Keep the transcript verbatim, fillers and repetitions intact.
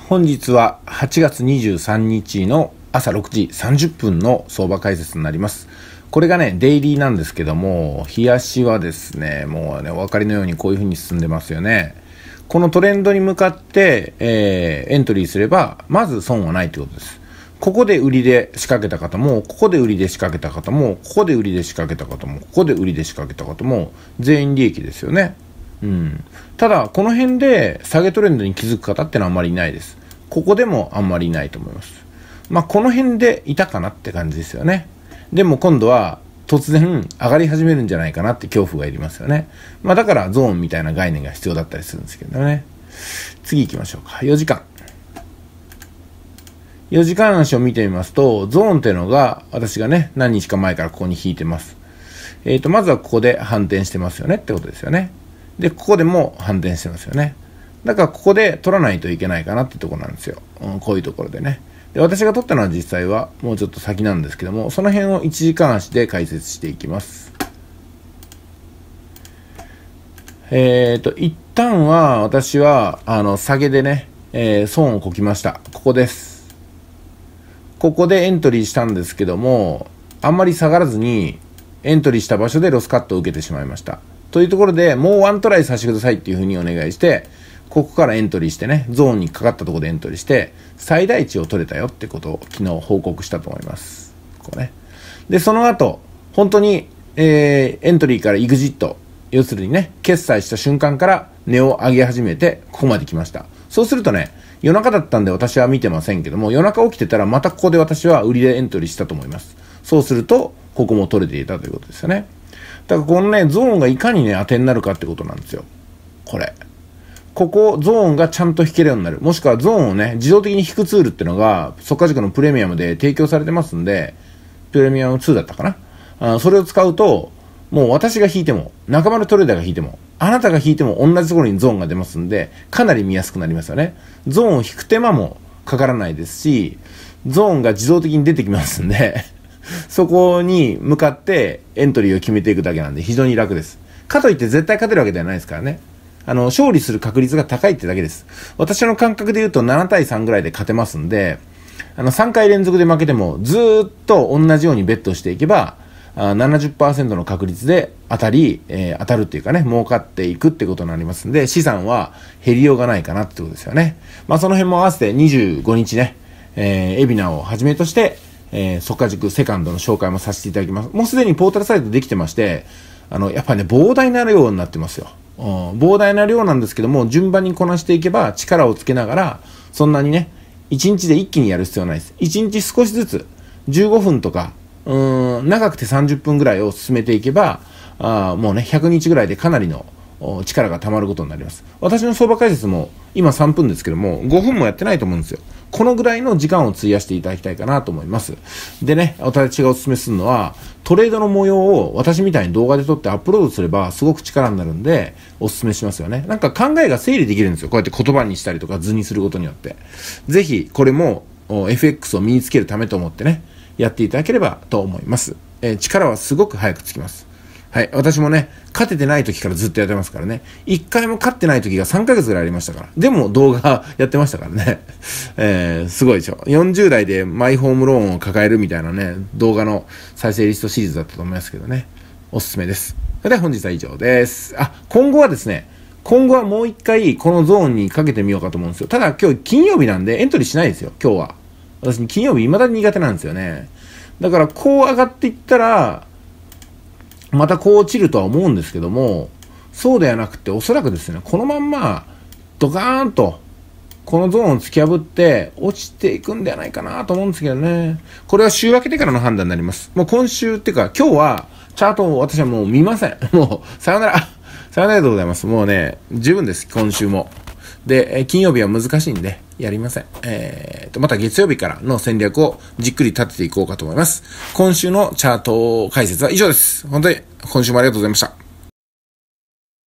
本日ははちがつにじゅうさんにちの朝ろくじさんじゅっぷんの相場解説になります。これがね、デイリーなんですけども、日足はですね、もうね、お分かりのようにこういう風に進んでますよね。このトレンドに向かって、えー、エントリーすれば、まず損はないということです。ここで売りで仕掛けた方も、ここで売りで仕掛けた方も、ここで売りで仕掛けた方も、ここで売りで仕掛けた方も、全員利益ですよね。うん、ただこの辺で下げトレンドに気づく方ってのはあんまりいないです。ここでもあんまりいないと思います。まあこの辺でいたかなって感じですよね。でも今度は突然上がり始めるんじゃないかなって恐怖がいりますよね。まあだからゾーンみたいな概念が必要だったりするんですけどね。次行きましょうか。よじかんよじかん足を見てみますと、ゾーンっていうのが私がね何日か前からここに引いてます。えーとまずはここで反転してますよねってことですよね。で、ここでも反転してますよね。だからここで取らないといけないかなってところなんですよ。うん、こういうところでね。で、私が取ったのは実際はもうちょっと先なんですけども、その辺をいちじかん足で解説していきます。えーと、一旦は私は、あの、下げでね、えー、損をこきました。ここです。ここでエントリーしたんですけども、あんまり下がらずに、エントリーした場所でロスカットを受けてしまいました。というところでもうワントライさせてくださいっていうふうにお願いして、ここからエントリーしてね、ゾーンにかかったところでエントリーして、最大値を取れたよってことを昨日報告したと思います。こうね。で、その後、本当に、えー、エントリーからエグジット、要するにね、決済した瞬間から値を上げ始めて、ここまで来ました。そうするとね、夜中だったんで私は見てませんけども、夜中起きてたらまたここで私は売りでエントリーしたと思います。そうすると、ここも取れていたということですよね。だからこのね、ゾーンがいかにね、当てになるかってことなんですよ。これ。ここ、ゾーンがちゃんと引けるようになる。もしくはゾーンをね、自動的に引くツールっていうのが、速稼塾のプレミアムで提供されてますんで、プレミアムツーだったかな。あそれを使うと、もう私が引いても、中丸トレーダーが引いても、あなたが引いても同じところにゾーンが出ますんで、かなり見やすくなりますよね。ゾーンを引く手間もかからないですし、ゾーンが自動的に出てきますんで、そこに向かってエントリーを決めていくだけなんで非常に楽です。かといって絶対勝てるわけではないですからね。あの、勝利する確率が高いってだけです。私の感覚で言うとななたいさんぐらいで勝てますんで、あの、さんかい連続で負けてもずーっと同じようにベットしていけば、ななじゅっパーセント の確率で当たり、えー、当たるっていうかね、儲かっていくってことになりますんで、資産は減りようがないかなってことですよね。まあその辺も合わせてにじゅうごにちね、えー、エビナをはじめとして、えー、速稼塾セカンドの紹介もさせていただきます。もうすでにポータルサイトできてまして、あの、やっぱりね、膨大な量になってますよ。うん、膨大な量なんですけども、順番にこなしていけば力をつけながら、そんなにね、いちにちで一気にやる必要はないです。いちにち少しずつ、じゅうごふんとか、うーん、長くてさんじゅっぷんぐらいを進めていけば、あもうね、ひゃくにちぐらいでかなりの力が溜まることになります。私の相場解説も今さんぷんですけども、ごふんもやってないと思うんですよ。このぐらいの時間を費やしていただきたいかなと思います。でね、私がお勧めするのは、トレードの模様を私みたいに動画で撮ってアップロードすればすごく力になるんで、お勧めしますよね。なんか考えが整理できるんですよ。こうやって言葉にしたりとか図にすることによって。ぜひ、これも エフエックス を身につけるためと思ってね、やっていただければと思います。えー、力はすごく早くつきます。はい。私もね、勝ててない時からずっとやってますからね。一回も勝ってない時がさんかげつぐらいありましたから。でも動画やってましたからね。えー、すごいでしょ。よんじゅうだいでマイホームローンを抱えるみたいなね、動画の再生リストシリーズだったと思いますけどね。おすすめです。それでは本日は以上です。あ、今後はですね、今後はもう一回このゾーンにかけてみようかと思うんですよ。ただ今日金曜日なんでエントリーしないですよ、今日は。私金曜日未だに苦手なんですよね。だからこう上がっていったら、またこう落ちるとは思うんですけども、そうではなくておそらくですね、このまんまドカーンとこのゾーンを突き破って落ちていくんではないかなと思うんですけどね。これは週明けてからの判断になります。もう今週っていうか今日はチャートを私はもう見ません。もうさよなら。さよならでございます。もうね、十分です、今週も。で、金曜日は難しいんで、やりません。えーと、また月曜日からの戦略をじっくり立てていこうかと思います。今週のチャート解説は以上です。本当に今週もありがとうございました。